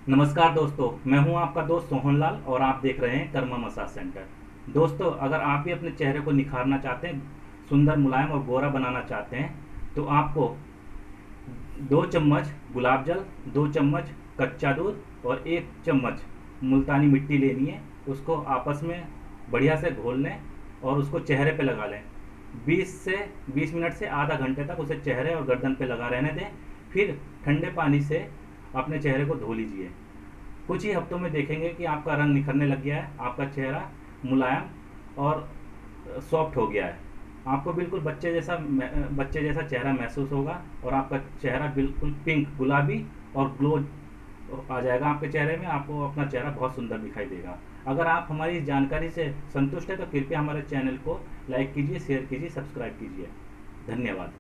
नमस्कार दोस्तों, मैं हूं आपका दोस्त सोहनलाल और आप देख रहे हैं कर्मा मसाज सेंटर। दोस्तों, अगर आप भी अपने चेहरे को निखारना चाहते हैं, सुंदर, मुलायम और गोरा बनाना चाहते हैं, तो आपको 2 चम्मच गुलाब जल, 2 चम्मच कच्चा दूध और 1 चम्मच मुल्तानी मिट्टी लेनी है। उसको आपस में बढ़िया से घोल लें और उसको चेहरे पे लगा लें। 20 मिनट से आधा घंटे तक उसे चेहरे और गर्दन पे लगा रहने दें। फिर ठंडे पानी से अपने चेहरे को धो लीजिए। कुछ ही हफ्तों में देखेंगे कि आपका रंग निखरने लग गया है, आपका चेहरा मुलायम और सॉफ्ट हो गया है। आपको बिल्कुल बच्चे जैसा चेहरा महसूस होगा और आपका चेहरा बिल्कुल पिंक, गुलाबी और ग्लो आ जाएगा आपके चेहरे में। आपको अपना चेहरा बहुत सुंदर दिखाई देगा। अगर आप हमारी इस जानकारी से संतुष्ट हैं तो कृपया हमारे चैनल को लाइक कीजिए, शेयर कीजिए, सब्सक्राइब कीजिए। धन्यवाद।